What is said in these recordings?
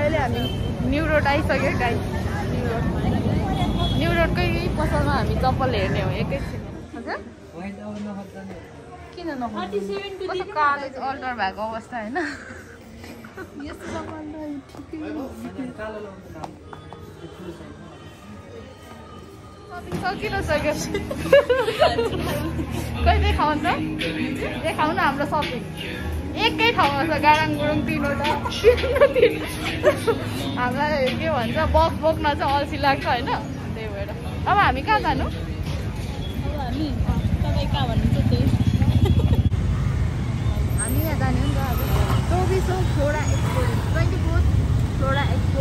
अहिले हामी New Road आइसक्यो गाइस न्यू रोडकै पसलमा हामी चप्पल हेर्ने हो एकैछिन हजुर किन नखोज्नु कस्तो कालो अल्टर भएको अवस्था हैन यस्तो चप्पल त ठिकै कालो सकिन सक्यो कहिले देखाउँछ देखाउन हाम्रो सपिङ एकै ठाउँमा छ गाडाङ गुरुङ तीनवटा हामीलाई के भन्छ बक्स बोक्न चाहिँ अल्छी लाग्छ होइन त्यही भएर अब हामी कहाँ जानु अब हामी तपाईँ कहाँ भन्नुहुन्छ त्यही हामी यहाँ जाने हो नि त अब 24औं Flora Expo 24th Flora Expo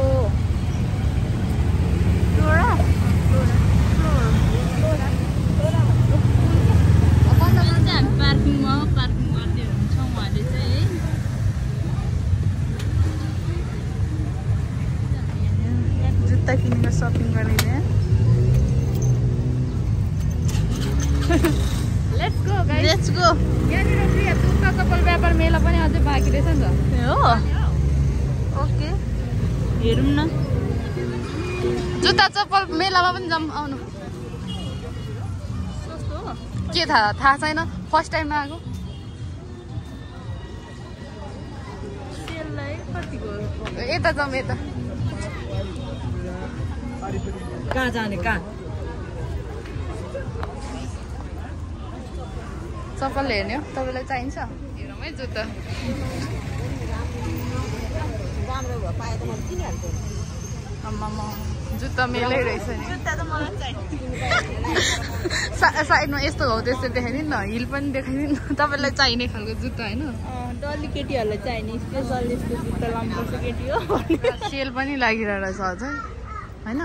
Flora पार्किङमा पार्किङ गर्दै हुनुहुन्छ उहाँले चाहिँ है जुत्ता किनेर सपिङ गरिदिए let's go guys let's go यहाँनिर फेरि जुत्ता चप्पल व्यापार मेला पनि अझै बाँकी रहेछ नि त हो ओके हेरौँ न जुत्ता चप्पल मेलामा पनि जाऊँ आउनु के थाहा छैन फर्स्ट टाइम आएको यता जाउँ यता कहाँ जाने कहाँ चप्पल हेर्ने हो तपाईँलाई चाहिन्छ हेरौँ है जुत्ता आम्मामा जुत्ता मेलै रहेछ नि साइडमा यस्तो हो त्यस्तो देखाइदिनु न हिल पनि देखाइदिनु न तपाईँलाई चाहिने खालको जुत्ता होइन डल्ली केटीहरूलाई चाहिने स्पेसल यस्तो जुत्ता लानुपर्छ केटी हो सेल पनि लागिरहेको रहेछ अझै होइन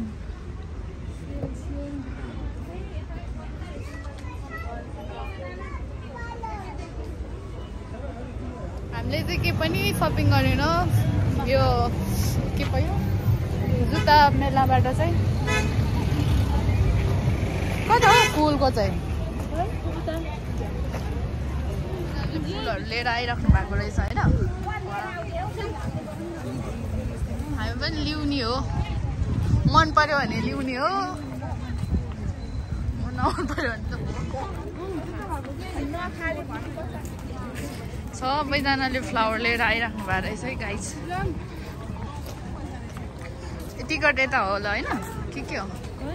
हामीले चाहिँ के पनि सपिङ गरेन यो के भयो जुत्ता मेलाबाट चाहिँ कता हो फुलको चाहिँ फुलहरू लिएर आइराख्नु भएको रहेछ होइन हामी पनि लिउने हो मन पर्यो भने लिउने हो नमन पर्यो भने त सबैजनाले फ्लावर लिएर आइराख्नु भएको रहेछ है गाइस टिकट यता हो होला होइन के हो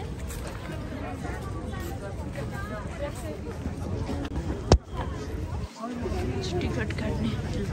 टिकट काट्ने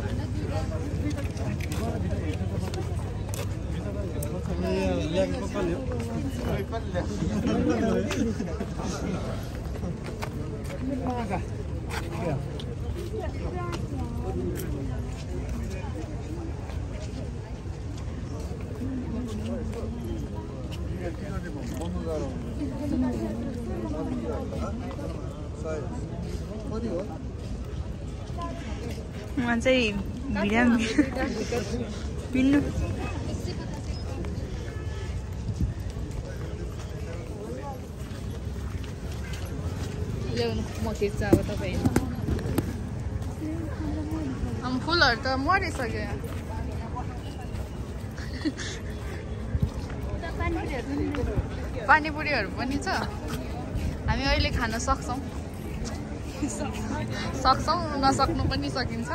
चाहिँ भिडियो पिन्नु ल्याउनु म खिच्छ अब तपाईँ फुलहरू त मरिसक्यो पानीपुरीहरू पनि छ हामी अहिले खान सक्छौँ नसक्नु पनि सकिन्छ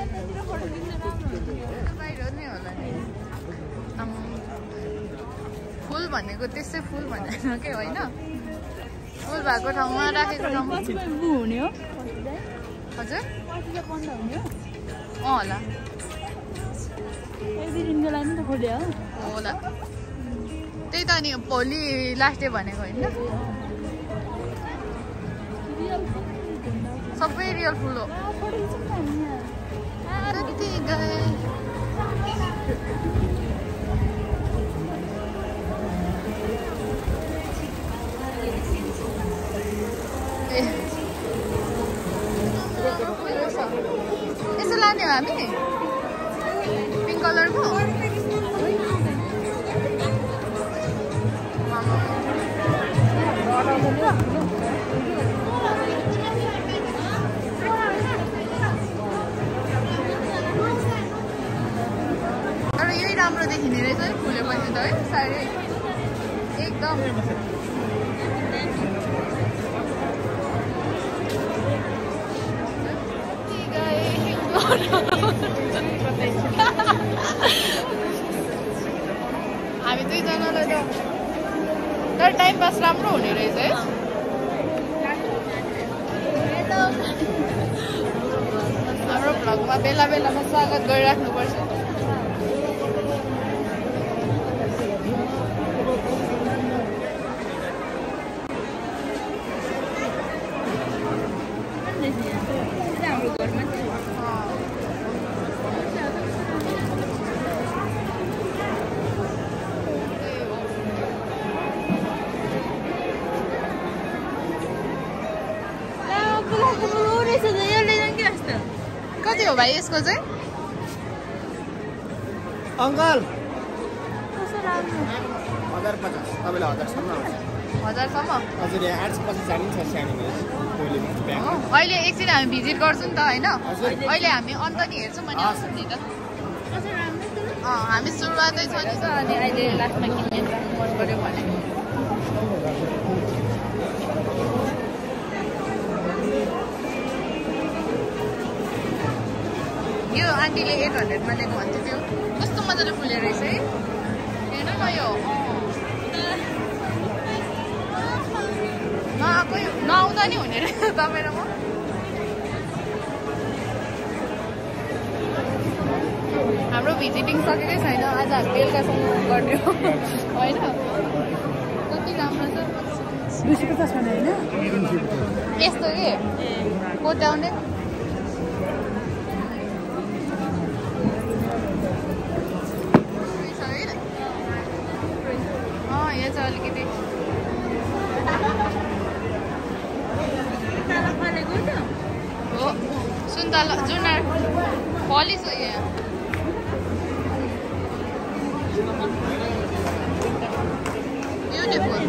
बाहिर नै होला नि फुल भनेको त्यसै फुल भनेन के होइन फुल भएको ठाउँमा राखेको ठाउँमा हुने हो हजुर होला होला त्यही त नि भोलि लास्ट डे भनेको होइन सबै रियल फुल हो कति गए यसो लाने हो हामी पिङ्क कलरको तर यही राम्रो देखिने रहेछ है फुलेपछि त है साह्रै एकदम हामी दुईजनालाई त तर टाइम पास राम्रो हुने रहेछ है हाम्रो भ्लगमा बेला बेलामा स्वागत गरिराख्नुपर्छ कति हो भाइ यसको चाहिँ अङ्कल 1000 हजुर यहाँ 850 छ सानो अहिले एकछिन हामी भिजिट गर्छौँ नि त होइन अहिले हामी अन्त नि हेर्छौँ भने आउँछौँ नि त हामी सुरुवातै छ नि त अनि अहिले लास्टमा किन्ने मन पऱ्यो भने यो आन्टीले 800 मा लिएको भन्थ्यो त्यो कस्तो मजाले फुलेर रहेछ है हेर्नु न यो नआएकै नआउँदा नि हुने रहेछ तपाईँ र म हाम्रो भिजिटिङ सकेकै छैन आज हामी बेलुकासम्म गर्ने हो होइन कति राम्रो छ 250 भने हैन यस्तो के कोट्याउने अलिकति हो सुन्तला जुनार पलिस हो यहाँ ब्युटिफुल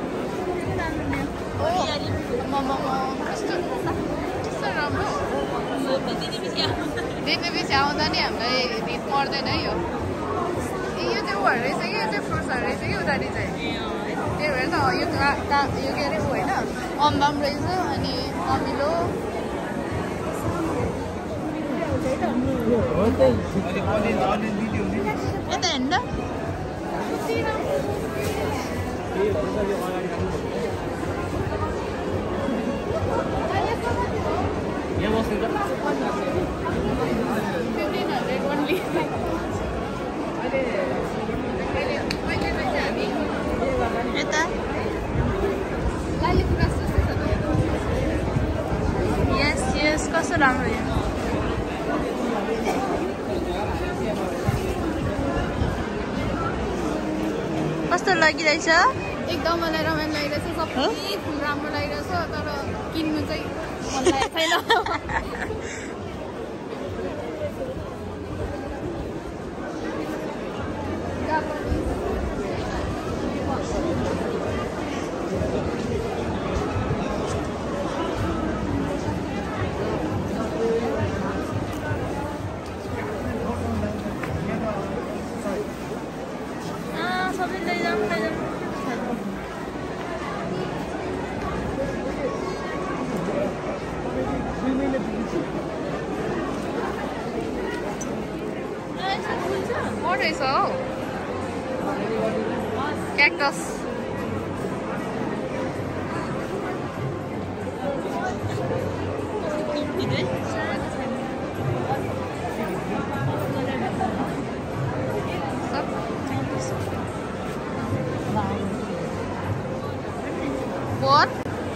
कस्तो राम्रो देख्नेपछि आउँदा नि हामीलाई भिड पर्दैन है यो यो चाहिँ उहरू रहेछ कि यो चाहिँ फ्रुट्सहरू रहेछ कि उनीहरू चाहिँ त्यही भएर त यो के अरे ऊ होइन अम्बा पनि रहेछ अनि अमिलो यता हेर्नु यता यस यस कस्तो राम्रो यो कस्तो लागिरहेछ एकदम मलाई रमाइलो लागिरहेछ सबै फुल राम्रो लागिरहेछ तर किन्नु चाहिँ मन लागेको छैन What is all? Cactus. What?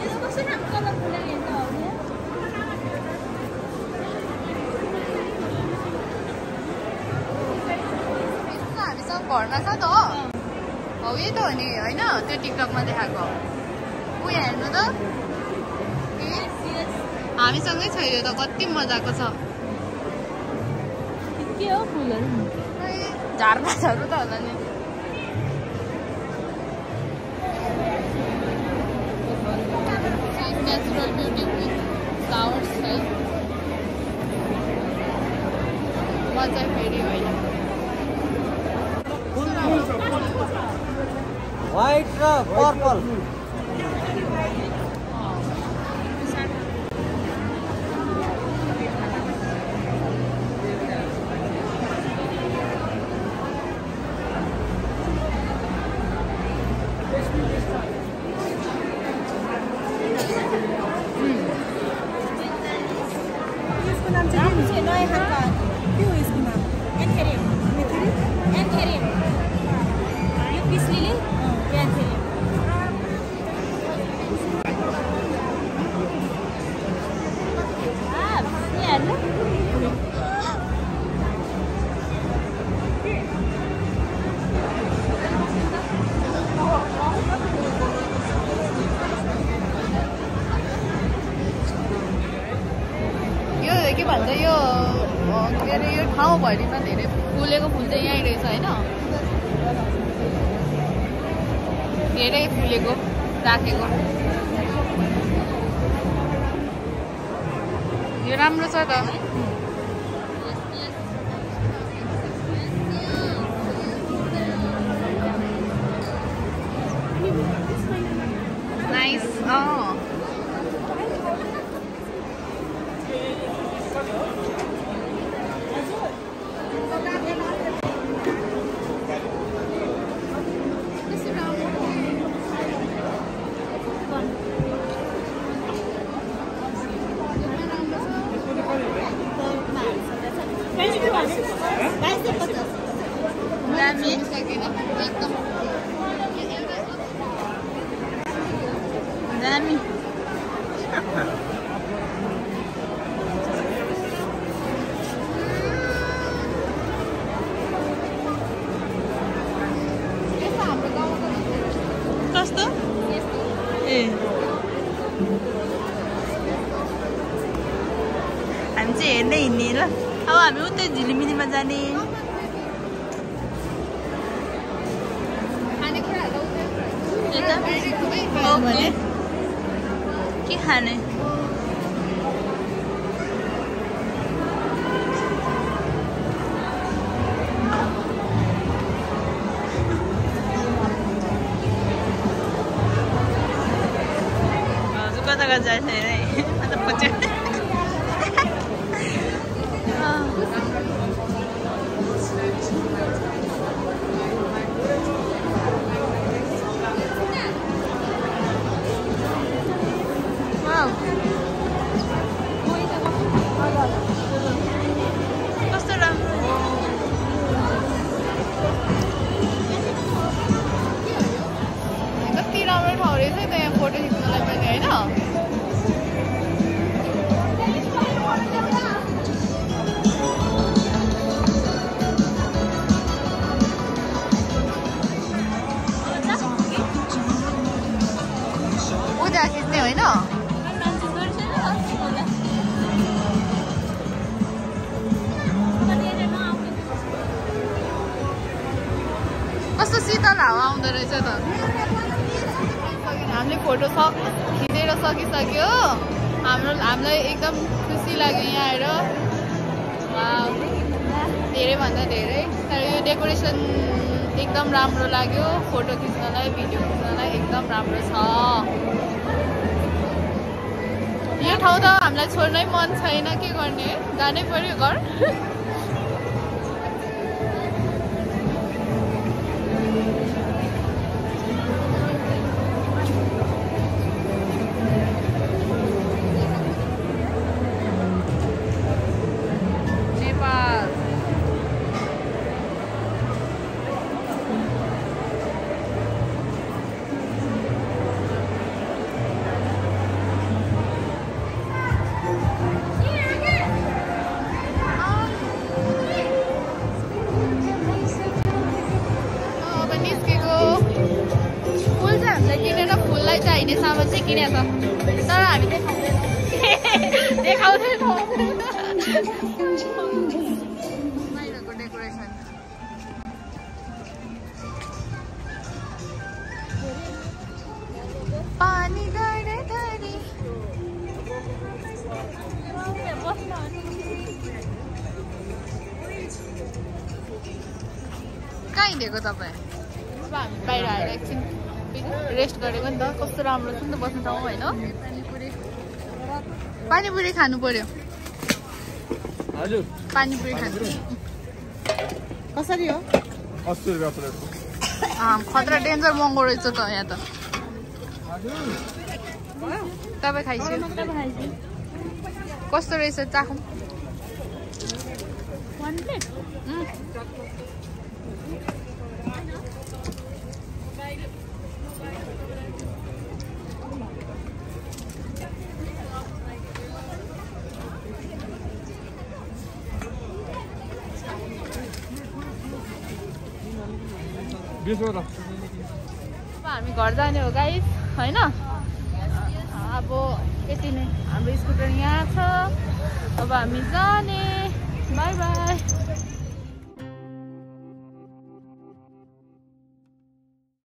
घरमा छ त हौ यही त हो नि होइन त्यो टिकटकमा देखाएको ऊ यहाँ हेर्नु त हामीसँगै छ यो त कति मजाको छ के हो फुलहरू झारपातहरू त होला नि नेचुरल ब्युटी फ्लावर्स है म चाहिँ फेरि होइन White र purple. के भन्छ यो के अरे यो ठाउँभरिमा धेरै फुलेको फुल चाहिँ यहीँ रहेछ होइन धेरै फुलेको राखेको यो राम्रो छ त नाइस दामी कस्तो ए हामी चाहिँ हेर्दै हिँड्ने ल अब हामी उतै झिलिमिलीमा जाने भने के खाने कता कता जान्छ अरे अन्त पछि कस्तो राम्रो कति राम्रो ठाउँ रहेछ त यहाँ फोटो खिच्नलाई पनि होइन पूजा खिच्ने होइन कस्तो शीतल हावा आउँदो रहेछ त हामीले फोटो खिचेर सकिसक्यो हामीलाई एकदम खुसी लाग्यो यहाँ आएर धेरैभन्दा धेरै तर यो डेकोरेसन एकदम राम्रो लाग्यो फोटो खिच्नलाई भिडियो खिच्नलाई एकदम राम्रो छ यो ठाउँ त हामीलाई छोड्नै मन छैन के गर्ने जानै पर्यो घर चाहिने सामान चाहिँ किनेछ तर हामी देखाउँदैनौँ बाहिरको डेकोरेसन पानी धरे धरी कहाँ हिँडेको तपाईँ अब हामी बाहिर आएर एकछिन रेस्ट गरेको नि त कस्तो राम्रो छ नि त बस्ने ठाउँ होइन पानीपुरी खानु पर्यो हजुर पानीपुरी खानु कसरी हो 80 रुपैयाँ प्लेट खतरा डेन्जर महँगो रहेछ त यहाँ त तपाईँ खाइसक्यो कस्तो रहेछ चाखौँ हामी घर जाने हो गाइस होइन अब यति नै हाम्रो स्कुटर यहाँ छ अब हामी जाने बाई बाई